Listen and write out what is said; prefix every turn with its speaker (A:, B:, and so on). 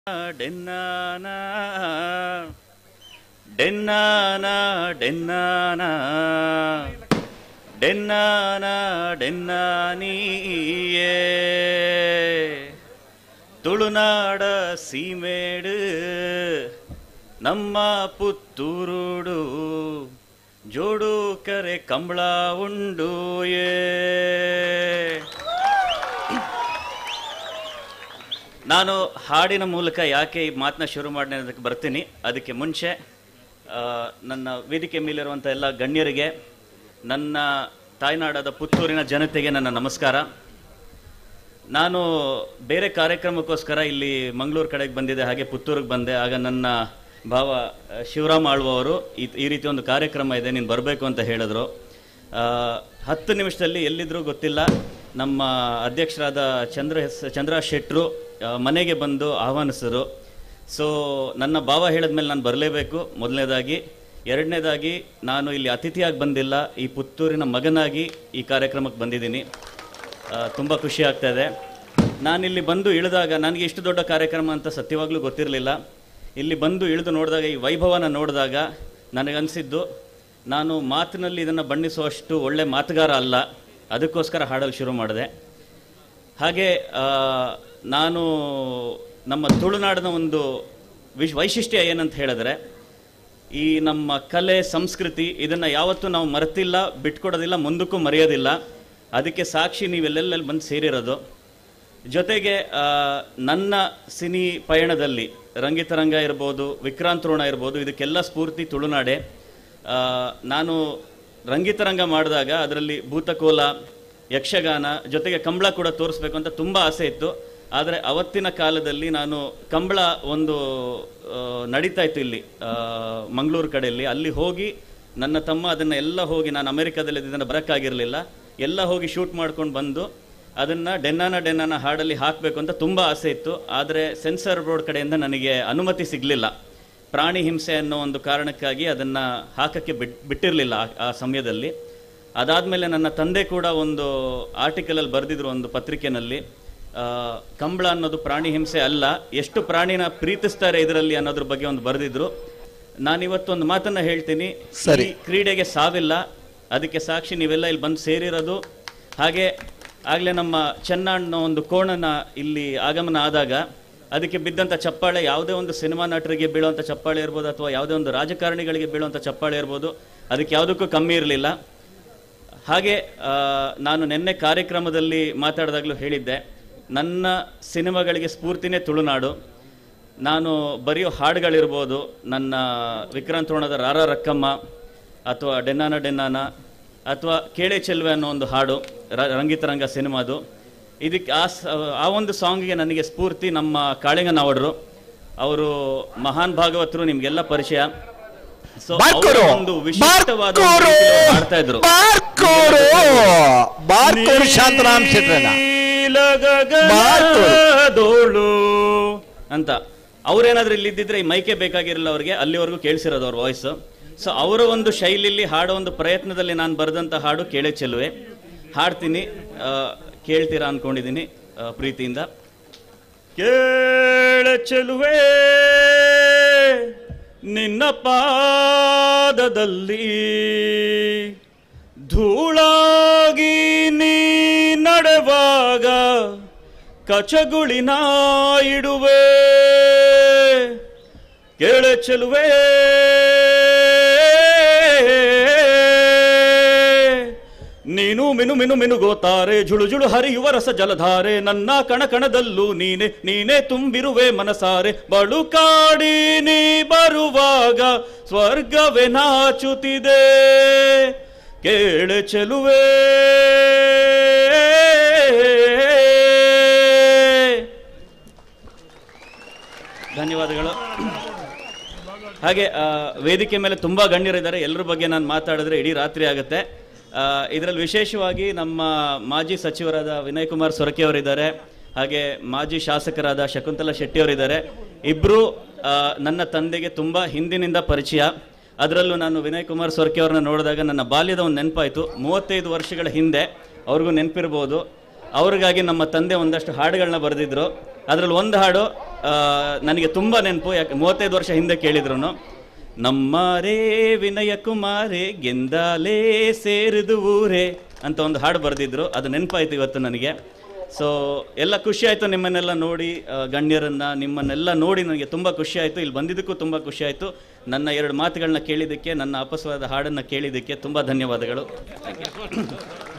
A: ಡೆನ್ನಾನಾ ಡೆನ್ನಾನಾ ಡೆನ್ನಾನಾ ಡೆನ್ನಾನಾ ಡೆನ್ನಾನಿಯೇ ತುಳುನಾಡ ಸೀಮೇಡು ನಮ್ಮ ಪುತ್ತೂರುಡು ಜೋಡು ಕರೆ ಕಂಬಳ ಉಂಡು ಯೇ. ನಾನು ಹಾಡಿನ ಮೂಲಕ ಯಾಕೆ ಈ ಮಾತನ್ನ ಶುರು ಮಾಡಿ ಅದಕ್ಕೆ ಬರ್ತೀನಿ. ಅದಕ್ಕೆ ಮುಂಚೆ ನನ್ನ ವೇದಿಕೆ ಮೇಲಿರುವಂಥ ಎಲ್ಲ ಗಣ್ಯರಿಗೆ, ನನ್ನ ತಾಯ್ನಾಡಾದ ಪುತ್ತೂರಿನ ಜನತೆಗೆ ನನ್ನ ನಮಸ್ಕಾರ. ನಾನು ಬೇರೆ ಕಾರ್ಯಕ್ರಮಕ್ಕೋಸ್ಕರ ಇಲ್ಲಿ ಮಂಗಳೂರು ಕಡೆಗೆ ಬಂದಿದ್ದೆ, ಹಾಗೆ ಪುತ್ತೂರಿಗೆ ಬಂದೆ. ಆಗ ನನ್ನ ಭಾವ ಶಿವರಾಮ್ ಆಳ್ವವರು ಈ ರೀತಿ ಒಂದು ಕಾರ್ಯಕ್ರಮ ಇದೆ, ನೀನು ಬರಬೇಕು ಅಂತ ಹೇಳಿದ್ರು. 10 ನಿಮಿಷದಲ್ಲಿ ಎಲ್ಲಿದ್ರೂ ಗೊತ್ತಿಲ್ಲ ನಮ್ಮ ಅಧ್ಯಕ್ಷರಾದ ಚಂದ್ರ ಶೆಟ್ರು ಮನೆಗೆ ಬಂದು ಆಹ್ವಾನಿಸಿದ್ರು. ಸೊ ನನ್ನ ಭಾವ ಹೇಳಿದ್ಮೇಲೆ ನಾನು ಬರಲೇಬೇಕು ಮೊದಲನೇದಾಗಿ. ಎರಡನೇದಾಗಿ ನಾನು ಇಲ್ಲಿ ಅತಿಥಿಯಾಗಿ ಬಂದಿಲ್ಲ, ಈ ಪುತ್ತೂರಿನ ಮಗನಾಗಿ ಈ ಕಾರ್ಯಕ್ರಮಕ್ಕೆ ಬಂದಿದ್ದೀನಿ. ತುಂಬ ಖುಷಿ ಆಗ್ತಾಯಿದೆ. ನಾನಿಲ್ಲಿ ಬಂದು ಇಳಿದಾಗ ನನಗೆ ಇಷ್ಟು ದೊಡ್ಡ ಕಾರ್ಯಕ್ರಮ ಅಂತ ಸತ್ಯವಾಗ್ಲೂ ಗೊತ್ತಿರಲಿಲ್ಲ. ಇಲ್ಲಿ ಬಂದು ಇಳಿದು ನೋಡಿದಾಗ, ಈ ವೈಭವನ ನೋಡಿದಾಗ ನನಗನ್ಸಿದ್ದು, ನಾನು ಮಾತಿನಲ್ಲಿ ಇದನ್ನು ಬಣ್ಣಿಸುವಷ್ಟು ಒಳ್ಳೆ ಮಾತುಗಾರ ಅಲ್ಲ, ಅದಕ್ಕೋಸ್ಕರ ಹಾಡಲು ಶುರು ಮಾಡಿದೆ. ಹಾಗೆ ನಾನು ನಮ್ಮ ತುಳುನಾಡಿನ ಒಂದು ವೈಶಿಷ್ಟ್ಯ ಏನಂತ ಹೇಳಿದ್ರೆ, ಈ ನಮ್ಮ ಕಲೆ ಸಂಸ್ಕೃತಿ ಇದನ್ನು ಯಾವತ್ತೂ ನಾವು ಮರೆತಿಲ್ಲ, ಬಿಟ್ಕೊಡೋದಿಲ್ಲ, ಮುಂದಕ್ಕೂ ಮರೆಯೋದಿಲ್ಲ. ಅದಕ್ಕೆ ಸಾಕ್ಷಿ ನೀವೆಲ್ಲೆಲ್ಲಿ ಬಂದು ಸೇರಿರೋದು. ಜೊತೆಗೆ ನನ್ನ ಸಿನಿ ಪಯಣದಲ್ಲಿ ರಂಗಿತರಂಗ ಇರ್ಬೋದು, ವಿಕ್ರಾಂತ್ ರೋಣ ಇರ್ಬೋದು, ಇದಕ್ಕೆಲ್ಲ ಸ್ಫೂರ್ತಿ ತುಳುನಾಡೆ. ನಾನು ರಂಗಿತರಂಗ ಮಾಡಿದಾಗ ಅದರಲ್ಲಿ ಭೂತಕೋಲ, ಯಕ್ಷಗಾನ ಜೊತೆಗೆ ಕಂಬಳ ಕೂಡ ತೋರಿಸ್ಬೇಕು ಅಂತ ತುಂಬ ಆಸೆ ಇತ್ತು. ಆದರೆ ಅವತ್ತಿನ ಕಾಲದಲ್ಲಿ ನಾನು ಕಂಬಳ ಒಂದು ನಡೀತಾ ಇತ್ತು ಇಲ್ಲಿ ಮಂಗಳೂರು ಕಡೆಯಲ್ಲಿ, ಅಲ್ಲಿ ಹೋಗಿ ನನ್ನ ತಮ್ಮ ಅದನ್ನು ಎಲ್ಲ ಹೋಗಿ, ನಾನು ಅಮೆರಿಕಾದಲ್ಲಿ ಇದನ್ನು ಬರೋಕ್ಕಾಗಿರಲಿಲ್ಲ, ಎಲ್ಲ ಹೋಗಿ ಶೂಟ್ ಮಾಡ್ಕೊಂಡು ಬಂದು ಅದನ್ನು ಡೆನ್ನಾನ ಹಾಡಲ್ಲಿ ಹಾಕಬೇಕು ಅಂತ ತುಂಬ ಆಸೆ ಇತ್ತು. ಆದರೆ ಸೆನ್ಸರ್ ಬೋರ್ಡ್ ಕಡೆಯಿಂದ ನನಗೆ ಅನುಮತಿ ಸಿಗಲಿಲ್ಲ. ಪ್ರಾಣಿ ಹಿಂಸೆ ಅನ್ನೋ ಒಂದು ಕಾರಣಕ್ಕಾಗಿ ಅದನ್ನು ಹಾಕೋಕ್ಕೆ ಬಿಟ್ಟಿರಲಿಲ್ಲ ಆ ಸಮಯದಲ್ಲಿ. ಅದಾದಮೇಲೆ ನನ್ನ ತಂದೆ ಕೂಡ ಒಂದು ಆರ್ಟಿಕಲಲ್ಲಿ ಬರೆದಿದ್ರು, ಒಂದು ಪತ್ರಿಕೆಯಲ್ಲಿ, ಕಂಬಳ ಅನ್ನೋದು ಪ್ರಾಣಿ ಹಿಂಸೆ ಅಲ್ಲ, ಎಷ್ಟು ಪ್ರಾಣಿನ ಪ್ರೀತಿಸ್ತಾರೆ ಇದರಲ್ಲಿ ಅನ್ನೋದ್ರ ಬಗ್ಗೆ ಒಂದು ಬರೆದಿದ್ರು. ನಾನಿವತ್ತೊಂದು ಮಾತನ್ನು ಹೇಳ್ತೀನಿ, ಈ ಕ್ರೀಡೆಗೆ ಸಾವಿಲ್ಲ, ಅದಕ್ಕೆ ಸಾಕ್ಷಿ ನೀವೆಲ್ಲ ಇಲ್ಲಿ ಬಂದು ಸೇರಿರೋದು. ಹಾಗೆ ಆಗಲೇ ನಮ್ಮ ಚೆನ್ನಣ್ಣ ಒಂದು ಕೋಣನ ಇಲ್ಲಿ ಆಗಮನ ಆದಾಗ ಅದಕ್ಕೆ ಬಿದ್ದಂಥ ಚಪ್ಪಾಳೆ ಯಾವುದೇ ಒಂದು ಸಿನಿಮಾ ನಟರಿಗೆ ಬೀಳುವಂಥ ಚಪ್ಪಾಳೆ ಇರ್ಬೋದು, ಅಥವಾ ಯಾವುದೇ ಒಂದು ರಾಜಕಾರಣಿಗಳಿಗೆ ಬೀಳುವಂಥ ಚಪ್ಪಾಳೆ ಇರ್ಬೋದು, ಅದಕ್ಕೆ ಯಾವುದಕ್ಕೂ ಕಮ್ಮಿ ಇರಲಿಲ್ಲ. ಹಾಗೆ ನಾನು ನಿನ್ನೆ ಕಾರ್ಯಕ್ರಮದಲ್ಲಿ ಮಾತಾಡಿದಾಗಲೂ ಹೇಳಿದ್ದೆ, ನನ್ನ ಸಿನಿಮಾಗಳಿಗೆ ಸ್ಫೂರ್ತಿನೇ ತುಳುನಾಡು. ನಾನು ಬರೆಯೋ ಹಾಡುಗಳಿರ್ಬೋದು, ನನ್ನ ವಿಕ್ರಾಂತ್ ರೋಣದ ರಾರ ರಕ್ಕಮ್ಮ, ಅಥವಾ ಡೆನ್ನಾನ ಅಥವಾ ಕೇಳೆ ಚೆಲುವೆ ಅನ್ನೋ ಒಂದು ಹಾಡು ರಂಗಿತರಂಗ ಸಿನಿಮಾದು. ಇದಕ್ಕೆ ಆ ಒಂದು ಸಾಂಗಿಗೆ ನನಗೆ ಸ್ಫೂರ್ತಿ ನಮ್ಮ ಕಾಳಿಂಗ ನಾವಡ್ರು. ಅವರು ಮಹಾನ್ ಭಾಗವತರು, ನಿಮಗೆಲ್ಲ ಪರಿಚಯ. ಸೊ ಒಂದು ವಿಶಿಷ್ಟವಾದ ಮಾಡ್ತಾ ಇದ್ರು ಅಂತ. ಅವ್ರೇನಾದ್ರೂ ಇಲ್ಲಿದ್ದಿದ್ರೆ ಈ ಮೈಕೆ ಬೇಕಾಗಿರಲಿಲ್ಲ ಅವ್ರಿಗೆ, ಅಲ್ಲಿವರೆಗೂ ಕೇಳಿಸಿರೋದು ಅವ್ರ ವಾಯ್ಸ್. ಸೊ ಅವರ ಒಂದು ಶೈಲಿಯಲ್ಲಿ ಹಾಡೋ ಒಂದು ಪ್ರಯತ್ನದಲ್ಲಿ ನಾನು ಬರೆದಂಥ ಹಾಡು ಕೇಳೆ ಚೆಲುವೆ. ಹಾಡ್ತೀನಿ, ಕೇಳ್ತೀರಾ ಅಂದ್ಕೊಂಡಿದ್ದೀನಿ ಪ್ರೀತಿಯಿಂದ. ಕೇಳೆ ಚೆಲುವೆ ನಿನ್ನ ಪಾದದಲ್ಲಿ ಧೂಳಾಗಿ ನೀ ನಡೆವಾಗ ಕಚಗುಳಿನ ಇಡುವೆ. ಕೇಳೆ ಚೆಲುವೆ ನೀನು ಮಿನುಗೋತಾರೆ, ಜುಳು ಜುಳು ಹರಿಯುವ ರಸ ಜಲಧಾರೆ, ನನ್ನ ಕಣಕಣದಲ್ಲೂ ನೀನೆ ತುಂಬಿರುವೆ ಮನಸಾರೆ. ಬಳುಕಾಡಿ ನೀ ಬರುವಾಗ ಸ್ವರ್ಗವೇ ನಾಚುತ್ತಿದೆ. ಕೇಳೆ ಚೆಲುವೆ ಧನ್ಯವಾದಗಳು. ಹಾಗೆ ವೇದಿಕೆ ಮೇಲೆ ತುಂಬ ಗಣ್ಯರಿದ್ದಾರೆ, ಎಲ್ಲರ ಬಗ್ಗೆ ನಾನು ಮಾತಾಡಿದ್ರೆ ಇಡೀ ರಾತ್ರಿ ಆಗುತ್ತೆ. ಇದರಲ್ಲಿ ವಿಶೇಷವಾಗಿ ನಮ್ಮ ಮಾಜಿ ಸಚಿವರಾದ ವಿನಯ್ ಕುಮಾರ್ ಸೊರಕೆ ಅವರಿದ್ದಾರೆ, ಹಾಗೆ ಮಾಜಿ ಶಾಸಕರಾದ ಶಕುಂತಲಾ ಶೆಟ್ಟಿಯವರಿದ್ದಾರೆ. ಇಬ್ಬರು ನನ್ನ ತಂದೆಗೆ ತುಂಬ ಹಿಂದಿನಿಂದ ಪರಿಚಯ. ಅದರಲ್ಲೂ ನಾನು ವಿನಯ್ ಕುಮಾರ್ ಸೊರಕೆ ಅವ್ರನ್ನ ನೋಡಿದಾಗ ನನ್ನ ಬಾಲ್ಯದ ಒಂದು ನೆನಪಾಯಿತು. 35 ವರ್ಷಗಳ ಹಿಂದೆ, ಅವ್ರಿಗೂ ನೆನಪಿರ್ಬೋದು, ಅವ್ರಿಗಾಗಿ ನಮ್ಮ ತಂದೆ ಒಂದಷ್ಟು ಹಾಡುಗಳನ್ನ ಬರೆದಿದ್ರು. ಅದರಲ್ಲಿ ಒಂದು ಹಾಡು ನನಗೆ ತುಂಬ ನೆನಪು. ಯಾಕೆ 35 ವರ್ಷ ಹಿಂದೆ ಕೇಳಿದ್ರು. ನಮ್ಮ ರೇ ವಿನಯ ಕುಮಾರೇ ಗೆಂದಾಲೇ ಸೇರಿದು ಊರೇ ಅಂತ ಒಂದು ಹಾಡು ಬರೆದಿದ್ರು. ಅದು ನೆನಪಾಯ್ತು ಇವತ್ತು ನನಗೆ. ಸೊ ಎಲ್ಲ ಖುಷಿ ಆಯಿತು ನಿಮ್ಮನ್ನೆಲ್ಲ ನೋಡಿ, ಗಣ್ಯರನ್ನು ನಿಮ್ಮನ್ನೆಲ್ಲ ನೋಡಿ ನನಗೆ ತುಂಬ ಖುಷಿ ಆಯಿತು. ಇಲ್ಲಿ ಬಂದಿದ್ದಕ್ಕೂ ತುಂಬ ಖುಷಿ ಆಯಿತು. ನನ್ನ 2 ಮಾತುಗಳನ್ನ ಕೇಳಿದ್ದಕ್ಕೆ, ನನ್ನ ಅಪಸ್ವರದ ಹಾಡನ್ನು ಕೇಳಿದ್ದಕ್ಕೆ ತುಂಬ ಧನ್ಯವಾದಗಳು. Thank you.